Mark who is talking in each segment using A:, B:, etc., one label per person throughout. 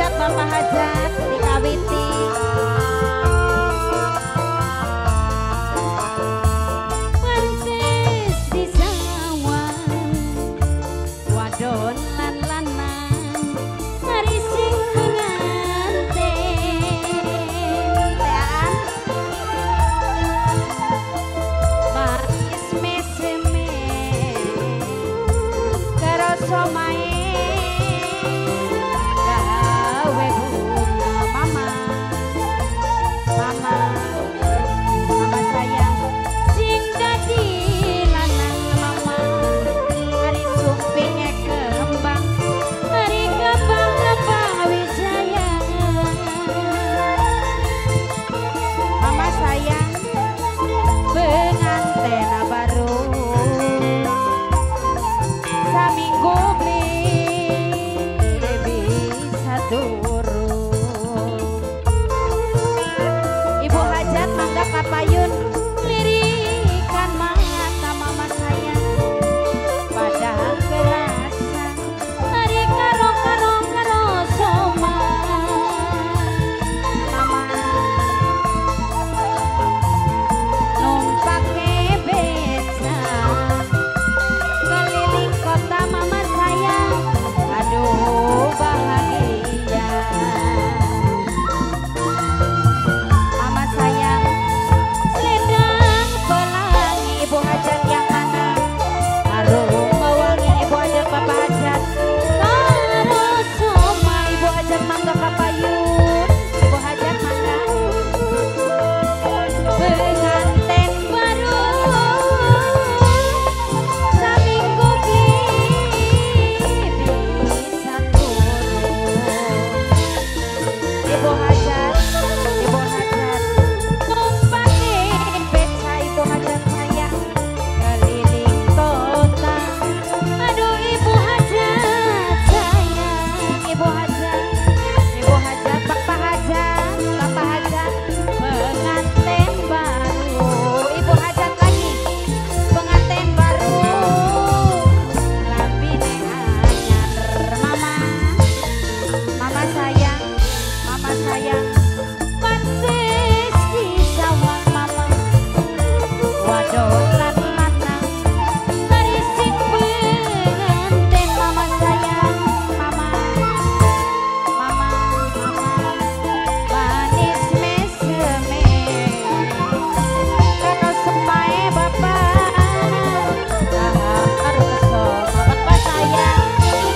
A: hajat Bapak hajat dikawiti. Pantes disawan wadon lan lanang mari sing penganten tean manis meseme karo somae gawe bunga mama mama mama sayang sing dadi lanang mama hari sumpinge kembang hari kembang wijaya mama sayang penganten baru saminggu beli bisa turun ibu hajat mangga kapayun lirikan mata mama sayang padang gelasan hari karo soma mama numpake beca keliling kota mama sayang aduh bahagia mama sayang selendang pelangi ibu hajat yang mana harum mewangi ibu hajat bapak hajat karo soma ibu hajat mangga kapayun ibu hajat mangga penganten baru saminggu bisa turun ibu hajat numpake beca ibu hajat sayang keliling kota aduh ibu hajat sayang ibu hajat bapak hajat penganten baru ibu hajat lagi penganten baru lambine anyar mama sayang pantes disawang mama wadon lan lanang mari sing penganten mama sayang mama manis meseme karo semae bapak karo kesoma bapak sayang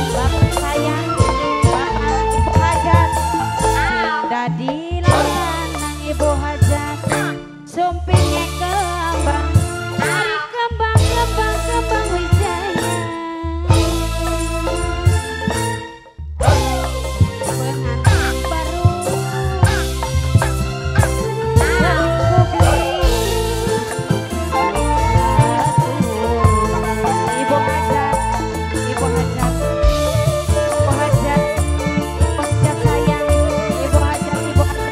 A: bapak ibu hajat dadi lanang ibu hajat sumpinge kembang hari kembang wijaya pengantin baru saminggu beli ibu hajat sayang ibu hajat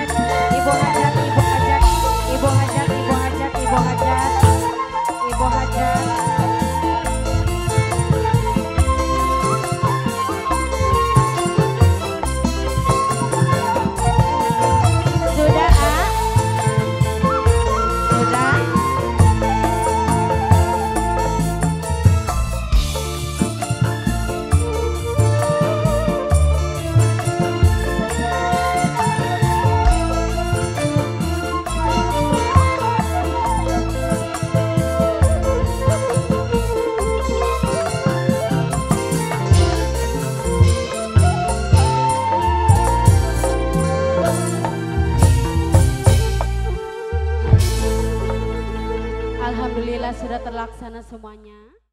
A: sudah sudah Alhamdulillah sudah terlaksana semuanya.